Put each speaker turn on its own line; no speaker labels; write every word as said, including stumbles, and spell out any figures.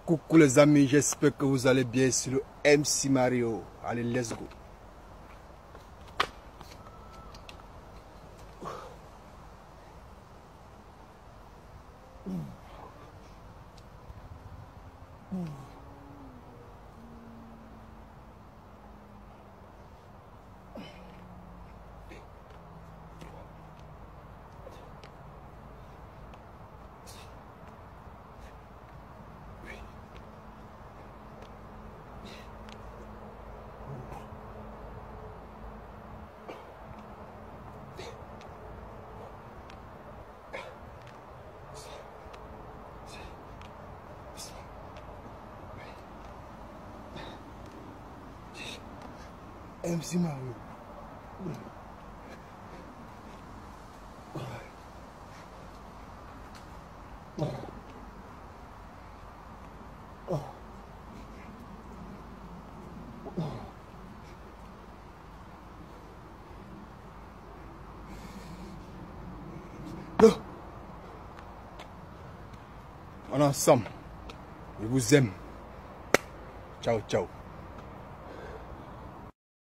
Coucou les amis, j'espère que vous allez bien sur le M C Mario. Allez, let's go. M C Mario. On est ensemble. Je vous aime. Ciao, ciao.